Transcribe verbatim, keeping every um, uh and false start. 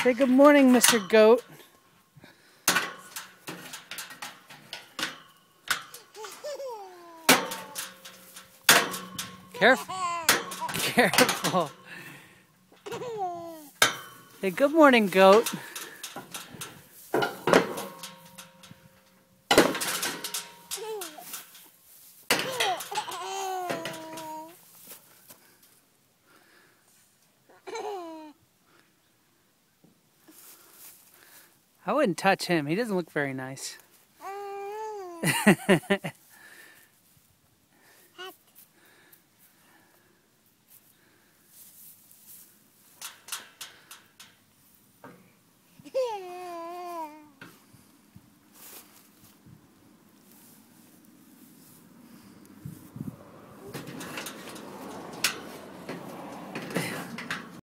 Say good morning, Mister Goat. Careful. Careful. Say good morning, Goat. I wouldn't touch him. He doesn't look very nice.